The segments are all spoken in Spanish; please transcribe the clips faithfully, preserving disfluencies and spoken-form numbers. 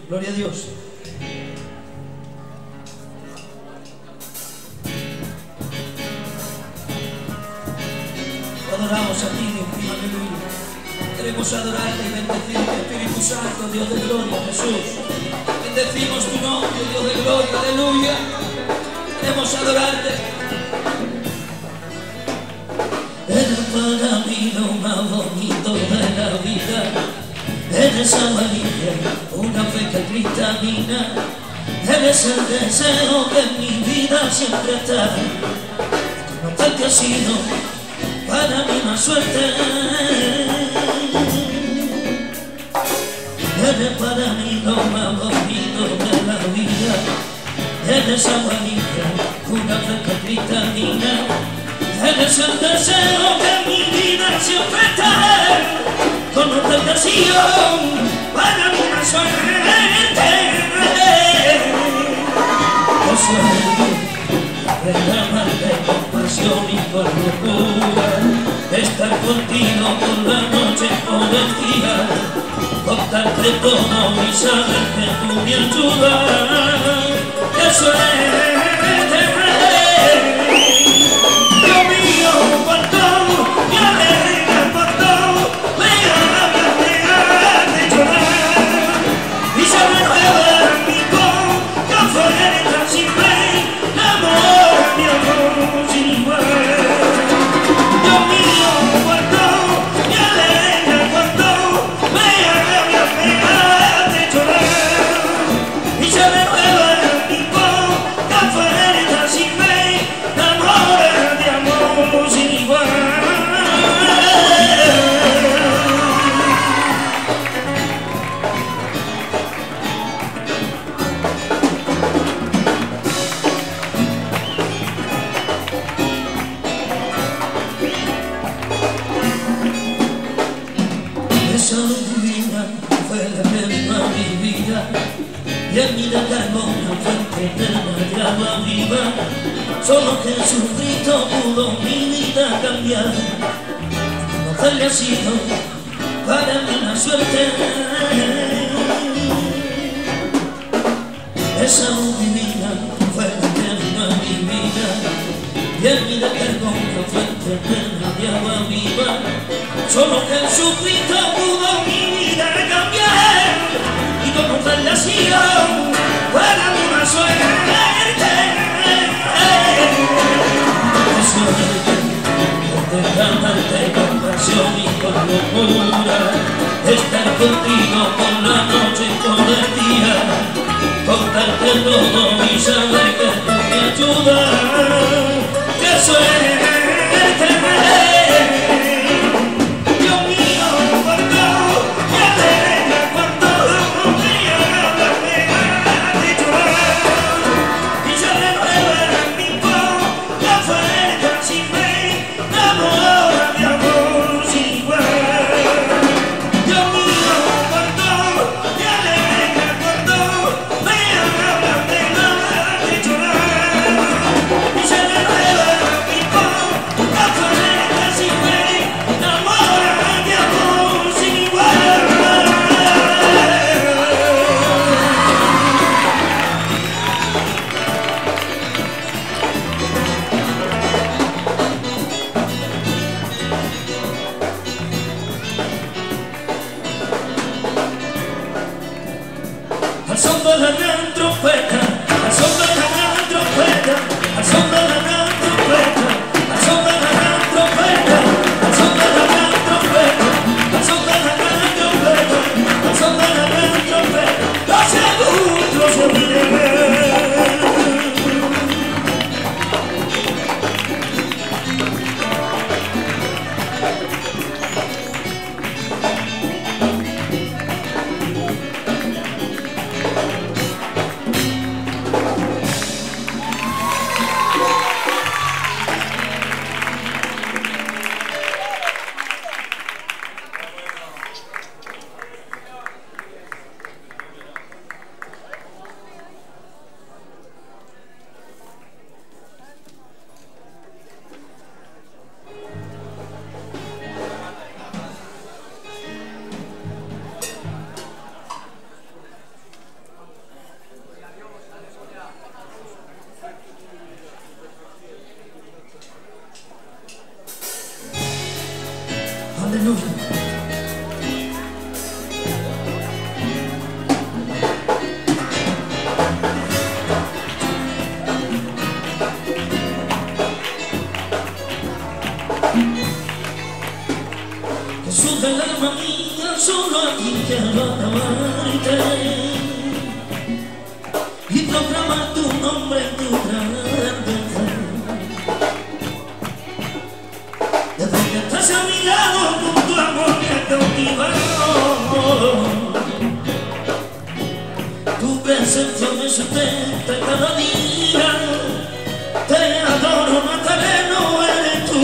Gloria a Dios. Te adoramos a ti, Dios mío, aleluya. Queremos adorarte y bendecirte, Espíritu Santo, Dios de gloria, Jesús. Bendecimos tu nombre, Dios de gloria, aleluya. Queremos adorarte. Eres para mí lo más bonito de la vida. Eres amarilla, una fe que cristalina. Eres el deseo que en mi vida siempre está. Conocerte ha sido para mí una suerte. Eres para mí lo más bonito de la vida. Eres amarilla, una fe que cristalina. Eres el deseo que en mi vida siempre está. Conocerte ha sido para mí una suerte. Yo soy derramarte con pasión y con locura, estar contigo por la noche y por el día, contarte todo y saber que tú me ayudas. Yo soy solo Jesucristo pudo mi vida cambiar. Conocerle ha sido para mí una suerte. Esa luz divina fue la que vino a mi vida, y en mi descargó una fuente eterna de agua viva. Solo Jesucristo pudo mi vida cambiar, y conocerle ha sido para mí una suerte. Derramarte con pasión y con locura, estar contigo por la noche y por el día, contarte todo y saber que tú me ayudas. Que soy Come on. Aleluya. Jesús del alma mía, solo a ti quiero alabarte y proclamar tu nombre en tu grandeza. Desde que estás a mi lado, con tu amor me ha cautivado. Tu presencia me sustenta cada día. Te adoro, Nazareno, eres tú,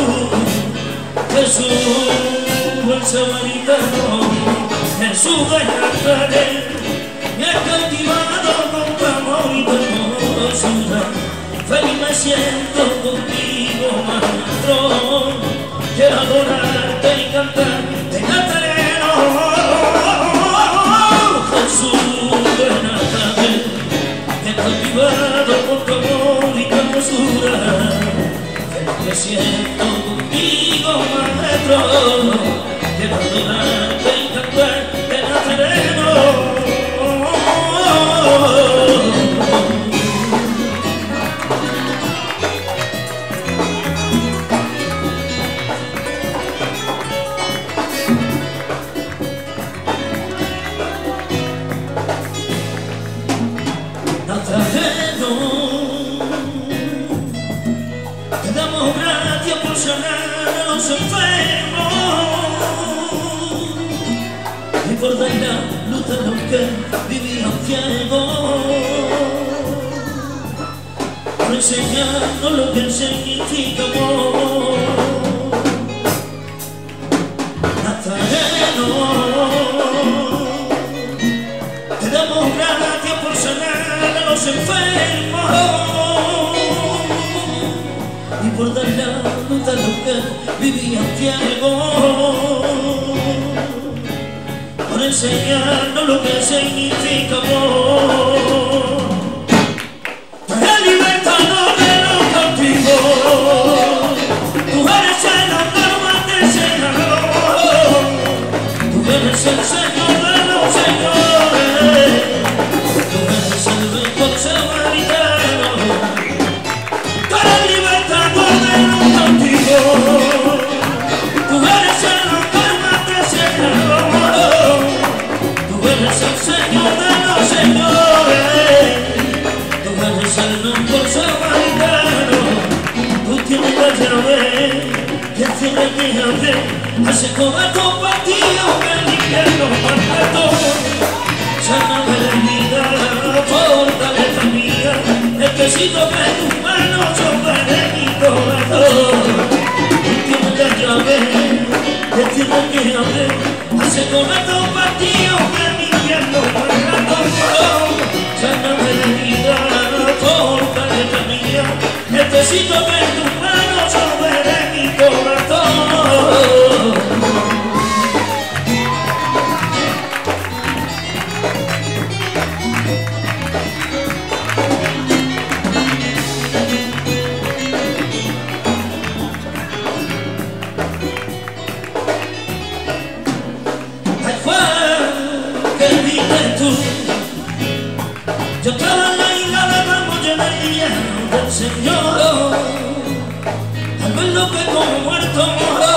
Jesús el samaritano, Jesús de Nazaret, me ha cautivado con tu amor y tu hermosura. Feliz me siento contigo, maestro, quiero adorarte y cantar de Nazareno. Jesús de Nazaret, me ha cautivado con tu amor y tu hermosura. Feliz me siento contigo, maestro, quiero adorarte y cantar de Nazareno. Nazareno, te damos gracias por sanar a los enfermos y por dar la luz a los que vivían ciegos, por enseñarnos lo que significa amor. Nazareno, te damos gracias por sanar a los enfermos y por dar la luz a los que vivían ciegos, por enseñarnos lo que significa amor. Tú eres el libertador de los cautivos, tú eres el amor más deseado, tú eres el Señor de los señores, tú eres el mejor samaritano. Tú eres el libertador de los cautivos, tú eres el amor más deseado, tú eres el Señor de los señores, tú eres el mejor samaritano. Tú tienes la llave que tiene que abrir, hace coberto partido que el infierno maltrató. Sáname la vida, fortaleza mía, necesito que tus manos sobre mi corazón. Tú tienes la llave que tiene que abrir, hace coberto partido que el infierno maltrató. Sáname la vida, fortaleza mía, necesito que tus manos sobre mi corazón. Ay, fue que viste tú, yo estaba en la isla de Ramos llena el día del Señor, al verlo que como muerto mojó,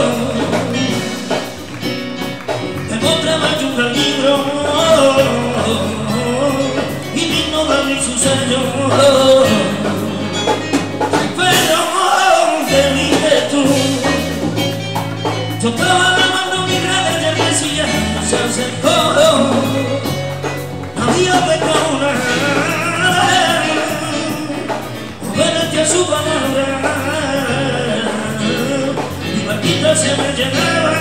me mostraba yo un libro y vino a abrir su sello. Pero que viste tú, yo estaba lavando mi redes y el Mesías se acercó. Había pecado obedece a su palabra, mi barquita se me llenaba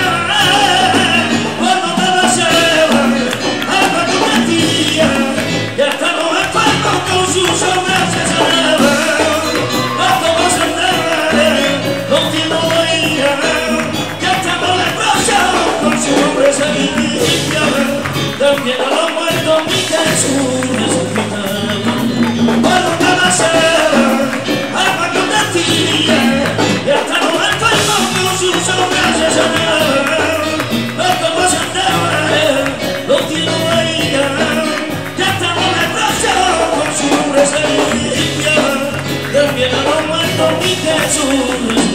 cuando te deseaba, alma tu mentira, y hasta los enfermos con sus obras se sanaban, hasta los enfermos con tiempo de ira, y hasta los leprosos con su nombre se limpiaban, también a los muertos mi Jesús resucitaba. Cuando te deseaba, alma tu mentira, y hasta los enfermos con sus obras se sanaban. azul